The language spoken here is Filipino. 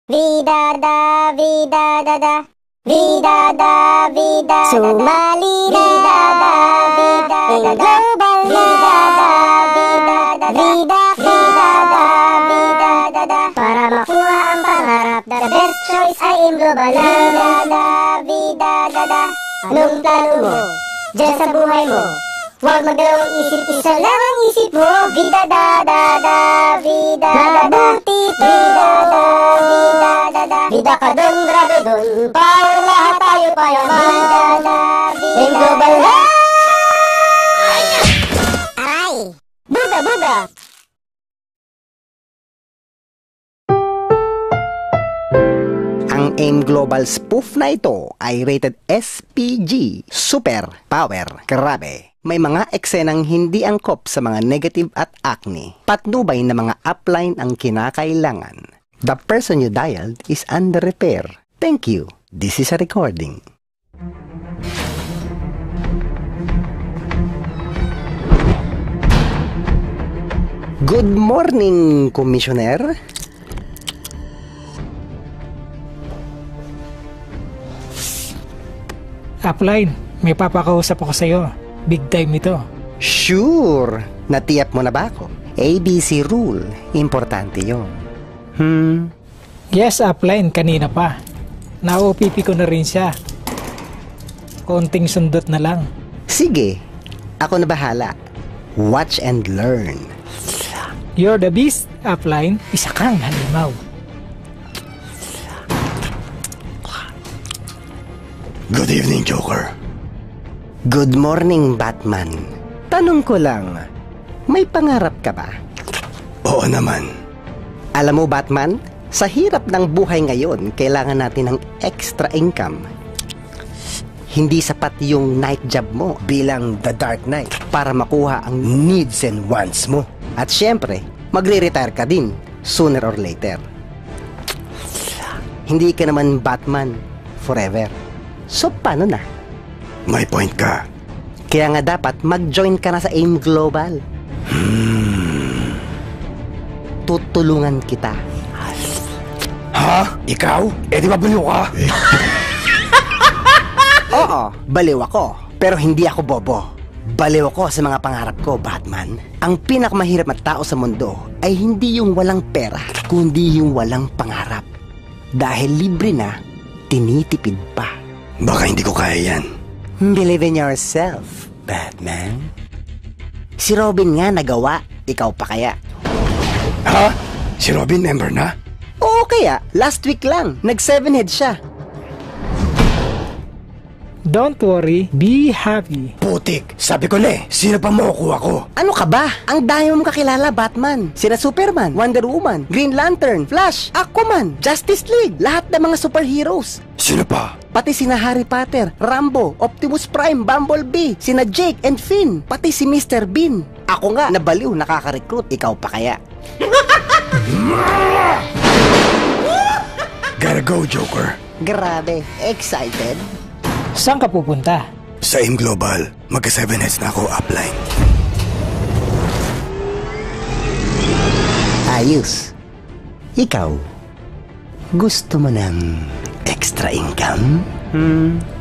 Vida da, vida da da. Vida da, vida da. Sumali na. Vida da, vida da da. Global vida da, vida da da. Vida, vida da, vida da da. Para makuha ang pangarap, the best choice ay in global. Vida da, vida da da. Anong plano mo diyan sa buhay mo? Huwag magdalawang isip, isa lang ang isip mo. Vida da da da, vida da da. Mabuti, vida da, vida da da. Vida ka dun, grabe dun, para lahat tayo payaman. Vida da, vida in global da. Aray! Buda, buda! Ang AIM Global spoof na ito ay rated SPG, Super Power. Grabe. May mga eksenang hindi angkop sa mga negative at acne. Patnubay na mga upline ang kinakailangan. The person you dialed is under repair. Thank you. This is a recording. Good morning, Commissioner. Upline, may papakausap ako sa'yo. Big time ito. Sure! Natiyap mo na ba ako? ABC rule. Importante yun. Yes, upline, kanina pa. Na-OPP ko na rin siya. Konting sundot na lang. Sige, ako na bahala. Watch and learn. You're the beast, upline. Isa kang halimaw. Good evening, Joker. Good morning, Batman. Tanong ko lang, may pangarap ka ba? Oo naman. Alam mo, Batman, sa hirap ng buhay ngayon, kailangan natin ng extra income. Hindi sapat yung night job mo bilang The Dark Knight para makuha ang needs and wants mo. At syempre, magre-retire ka din sooner or later. Hindi ka naman Batman forever. So, paano na? May point ka. Kaya nga dapat mag-join ka na sa AIM Global. Tutulungan kita. Ha? Ikaw? Eh di ba baliw ka? Oo, baliw ako. Pero hindi ako bobo. Baliw ako sa mga pangarap ko, Batman. Ang pinakamahirap na tao sa mundo ay hindi yung walang pera, kundi yung walang pangarap. Dahil libre na, tinitipid pa. Baka hindi ko kaya yan. Believe in yourself, Batman. Si Robin nga nagawa, ikaw pa kaya? Ha? Si Robin member na? Oo kaya, last week lang, nag-7 head siya. Don't worry, be happy. Putik, sabi ko na eh, sino pa makukuha ko? Ano ka ba? Ang dami mong kakilala, Batman. Sina Superman, Wonder Woman, Green Lantern, Flash, Aquaman, Justice League, lahat ng mga superheroes. Sino pa? Pati sina Harry Potter, Rambo, Optimus Prime, Bumblebee, sina Jake and Finn, pati si Mr. Bean. Ako nga, nabaliw, nakaka-recruit. Ikaw pa kaya? Gotta go, Joker. Grabe, excited? Saan ka pupunta? Sa AIM Global, magka-7 heads na ako upline. Ayos. Ikaw, gusto mo ng extra income?